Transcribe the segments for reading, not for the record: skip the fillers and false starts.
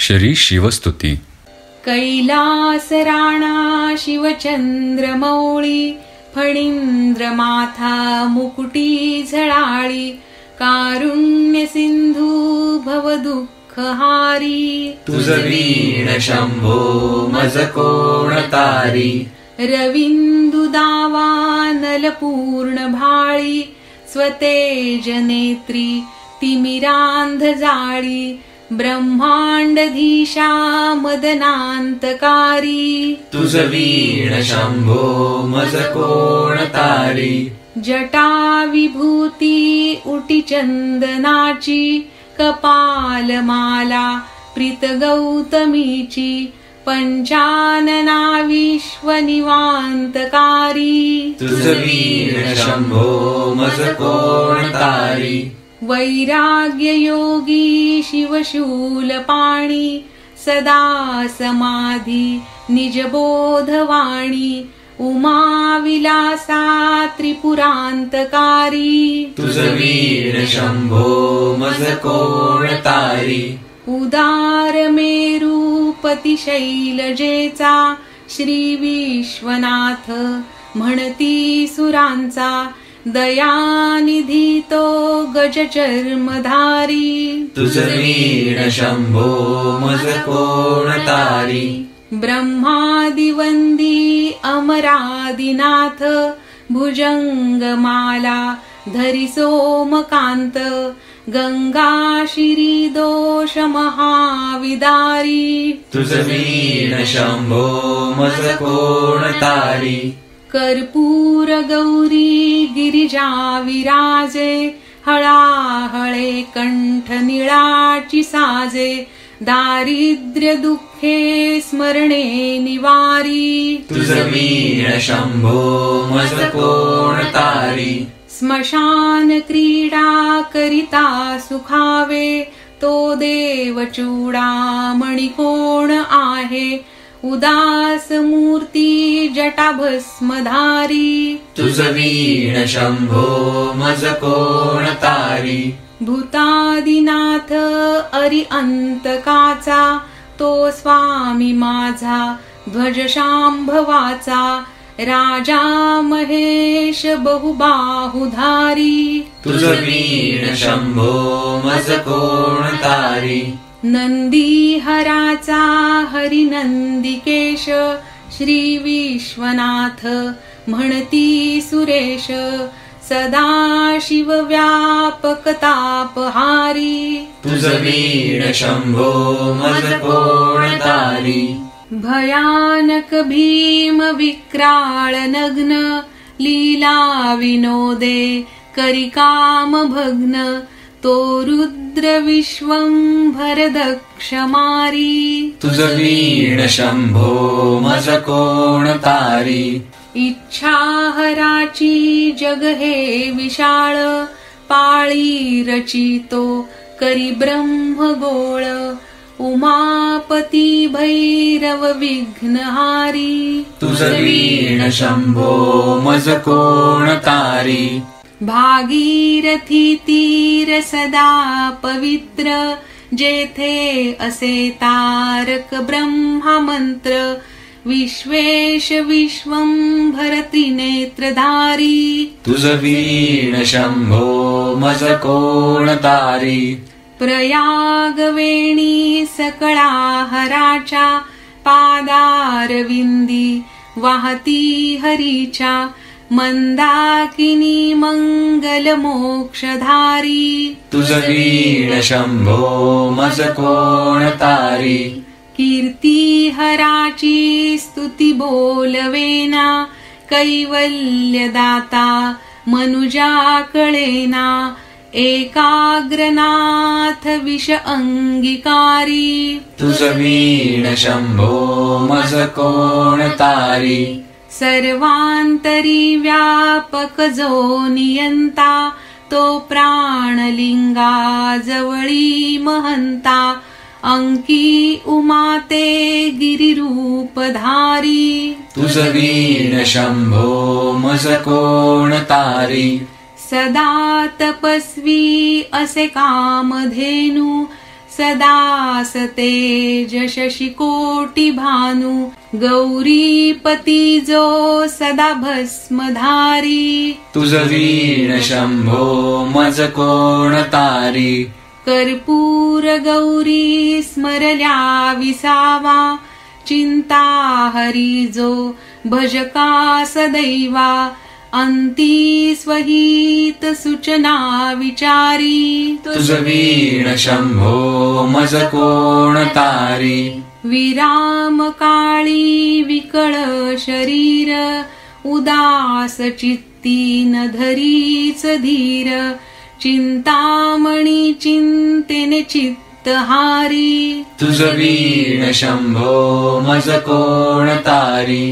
श्री शिवस्तुती. कैलास राणा शिवचंद्र मौळी, फणींद्र माथा मुकुटी झळाळी, कारुण्य सिंधू भव दुःख हारी. तुझ वीण शंभो मज कोण तारी, रविंदु दावानल पूर्ण भाळी, स्वतेज नेत्री तिमिरांध जाळी, ब्रह्मांडधीशा मदनांतकारी. तुझ वीण शंभो मज कोण तारी, जटा विभूती उटी चंदनाची, कपालमाला प्रीत गौतमीची, पंचानना विश्व निवांतकारी. तुझ वीण शंभो मज कोण तारी, वैराग्य योगी शिवशूलपाणी, सदा समाधी निजबोधवाणी, उमा विलासा त्रिपुरांतकारी. तुझ वीण शंभो मज कोण तारी, उदार मेरूपती शैलजेचा, श्री विश्वनाथ म्हणती सुरांचा, दयानिधी तो गजचर्मधारी. तुझ वीण शंभो मज कोण तारी, ब्रह्मादिवंदी अमरादिनाथ, भुजंगमाला धरी सोमकांत, गंगा शिरी दोष महाविदारी. तुझ वीण शंभो मज कोण तारी, कर्पूर गौरी गिरिजा विराजे, हळाहळे कंठ निळाची साजे, दारिद्र्य दुःखे स्मरणे निवारी. तुझ वीण शंभो मज कोण तारी, स्मशान क्रीडा करिता सुखावे, तो देव चूडामणी कोण आहे, उदास मूर्ती जटा भस्मधारी. तुझ वीण शंभो मज कोण तारी, भूतादिनाथ अरिअंतकाचा, तो स्वामी माझा ध्वज शांभवाचा, राजा महेश बहुबाहुधारी. तुझ वीण शंभो मज कोण तारी, नंदी हराचा हरिनंदिकेश, श्री विश्वनाथ म्हणती सुरेश, सदा शिव व्यापक तापहारी. तुझ वीण शंभो मज कोण तारी, भयानक भीम विक्राळ नग्न, लीला विनोदे करी काम भग्न, तो रुद्र विश्वंभर दक्ष मारी. तुझ वीण शंभो मज कोण तारी, इच्छा हराची जग हे विशाळ, पाळी रचितो करी ब्रह्म गोळ, उमापती भैरव विघ्नहारी. तुझ वीण शंभो मज कोण तारी, भागीरथी तीर सदा पवित्र, जेथे असे तारक ब्रह्मा मंत्र, विश्वेश विश्वंभर त्रिनेत्रधारी. तुझ वीण शंभो मज कोण तारी, प्रयागवेणी सकळा हराच्या, पादारविंदी वाहती हरीच्या, मंदाकिनी मंगल मोक्षधारी. तुझ वीण शंभो मज कोण तारी, कीर्ती हराची स्तुती बोलवेना, कैवल्यदाता मनुजा कळेना, एकाग्रनाथ विष अंगीकारी. तुझ वीण शंभो मज कोण तारी, सर्वांतरी व्यापक जो नियंता, तो प्राणलिंगा जवळी महंता, अंकी उमाते गिरिरूपधारी. तुझ वीण शंभो मज कोण तारी, सदा तपस्वी असे कामधेनु, सदा सतेज शशिकोटी भानु गौरीपती जो सदा भस्मधारी तुझ वीण शंभो मज कोण तारी कर्पूर गौरी स्मरल्या विसावा चिंता हरी जो भजका सदैवा अंती स्वहित सूचना विचारी तुझ वीण शंभो मज कोण तारी विराम काळी विकळ शरीर उदास चित्ती न धरीच धीर चिंतामणी चिंतेने चित्तहारी तुझ वीण शंभो मज कोण तारी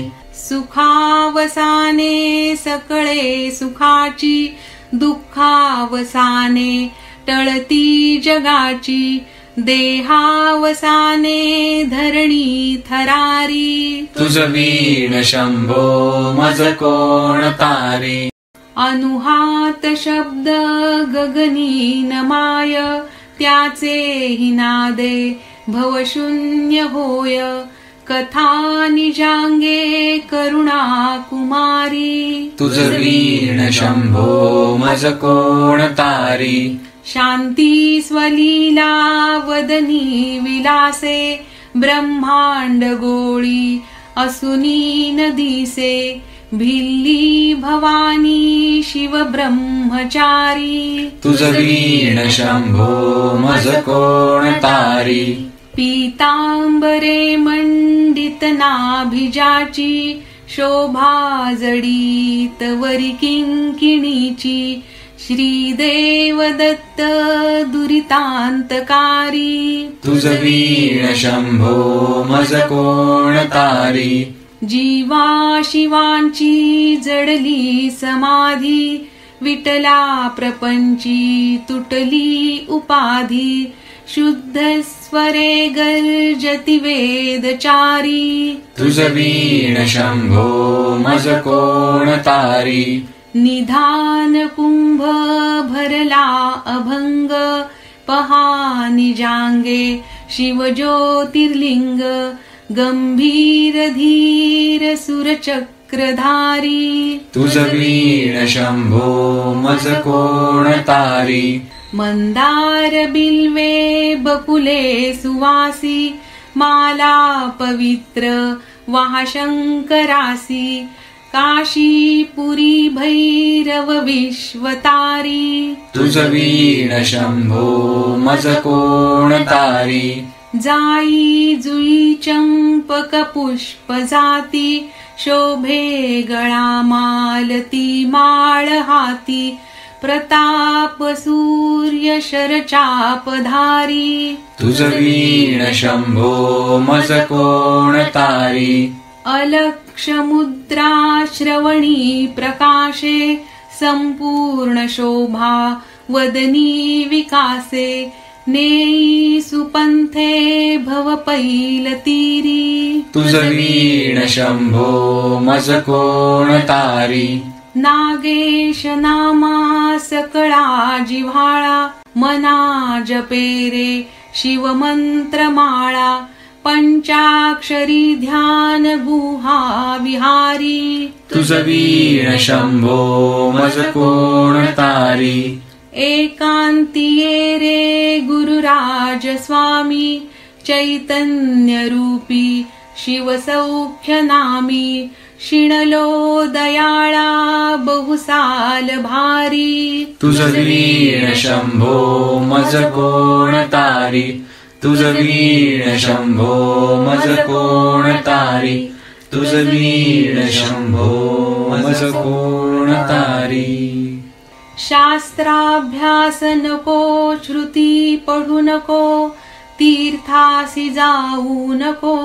सुखावसाने सकळे सुखाची दुःखावसाने टळती जगाची देहावसाने धरणी थरारी तुझ वीण शंभो मज कोण तारी अनुहात शब्द गगनी नमाय त्याचे हिनादे भवशून्य होय कथा निजांगे करुणा कुमारी तुझ वीण शंभो मज कोण तारी शांती स्वलीला वदनी विलासे ब्रह्मांड गोळी असुनी नदीसे भिल्ली भवानी शिव ब्रह्मचारी तुझ वीण शंभो मज कोण तारी पीतांबरे मंडित नाभिजाची शोभा जडीत वरी किंकिणीची श्रीदेव दत्त दुरितांतकारी तुझ वीण शंभो मज कोण तारी जीवा शिवांची जडली समाधी विटला प्रपंची तुटली उपाधी शुद्ध स्वरे गर्जति वेदचारी तुझ वीण शंभो मज कोण तारी निधान कुंभ भरला अभंग पहा निजांगे शिव ज्योतिर्लिंग गंभीर धीर सुरचक्रधारी तुझ वीण शंभो मज कोण तारी मंदार बिल्वे बकुले सुवासी माला पवित्र वाहशंकरासी काशीपुरी भैरव विश्वतारी तुझ वीण शंभो मज कोण तारी जाई जुई चंपक पुष्प जाती शोभे गळा मालती माळ हाती प्रताप सूर्य शरचापधारी तुझ वीण शंभो मज कोण तारी अलक्ष मुद्रा श्रवणी प्रकाशे संपूर्ण शोभा वदनी विकासे नेई सुपंथे भव पैलतीरी तुझ वीण शंभो मज कोण तारी नागेश नामा सकळा जिव्हाळा मना जपेरे शिवमंत्रमाळा पंचाक्षरी ध्यान गुहा विहारी तुझ वीण शंभो मज कोण तारी एकांतिये रे गुरुराज स्वामी चैतन्य रूपी शिवसौख्य नामी शिणलो दयाळा बहुसाल भारी तुझ वीण शंभो मज कोण तारी तुझ वीण शंभो मज कोण तारी तुझ वीण शंभो मज कोण तारी शास्त्राभ्यास नको श्रुती पढू नको तीर्थासी जाऊ नको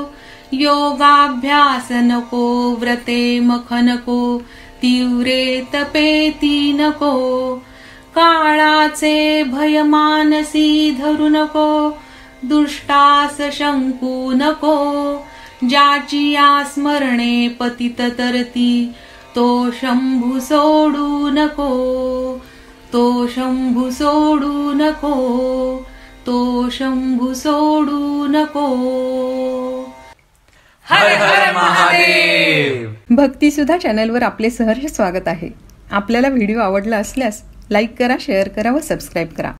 योगाभ्यास नको व्रते मख नको तीव्रे तपेती नको काळाचे भय मानसी धरू नको दुष्टास शंकू नको ज्याची या स्मरणे पतित तरती तो शंभू सोडू नको तो शंभू सोडू नको तो शंभू सोडू नको. हर हर महादेव. भक्तिसुधा चॅनलवर आपले सहर्ष स्वागत आहे. आपल्याला व्हिडिओ आवडला असल्यास लाईक करा, शेअर करा व सबस्क्राईब करा.